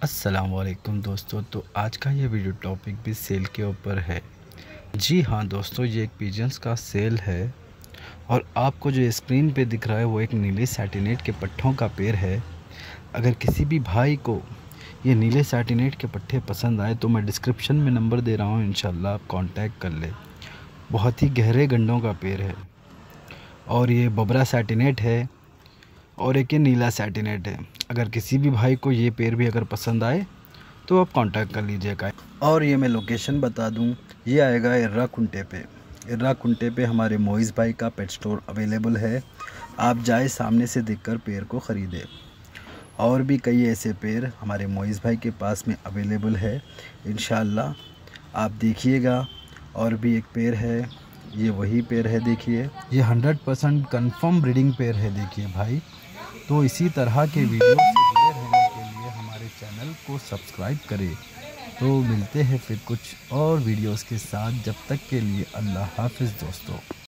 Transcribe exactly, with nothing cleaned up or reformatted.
अस्सलामुअलैकुम दोस्तों। तो आज का ये वीडियो टॉपिक भी सेल के ऊपर है। जी हाँ दोस्तों, ये एक पिजन्स का सेल है और आपको जो स्क्रीन पे दिख रहा है वो एक नीले सैटिनेट के पट्ठों का पेड़ है। अगर किसी भी भाई को ये नीले सैटिनेट के पट्टे पसंद आए तो मैं डिस्क्रिप्शन में नंबर दे रहा हूँ, इंशाल्लाह आप कांटेक्ट कर ले। बहुत ही गहरे गंडों का पेड़ है और ये बबरा सैटिनेट है और एक ये नीला सैटिनेट है। अगर किसी भी भाई को ये पेड़ भी अगर पसंद आए तो आप कांटेक्ट कर लीजिएगा। और ये मैं लोकेशन बता दूं, ये आएगा इर्रा कुंटे पे। इर्रा कुंटे पे हमारे मोइज़ भाई का पेट स्टोर अवेलेबल है। आप जाए सामने से देखकर पेड़ को ख़रीदें। और भी कई ऐसे पेड़ हमारे मोइज़ भाई के पास में अवेलेबल है, इंशाल्लाह आप देखिएगा। और भी एक पेड़ है, ये वही पेड़ है, देखिए ये हंड्रेड परसेंट कन्फर्म ब्रीडिंग पेड़ है। देखिए भाई, तो इसी तरह के वीडियो से जुड़े रहने के लिए हमारे चैनल को सब्सक्राइब करें। तो मिलते हैं फिर कुछ और वीडियोस के साथ, जब तक के लिए अल्लाह हाफिज़ दोस्तों।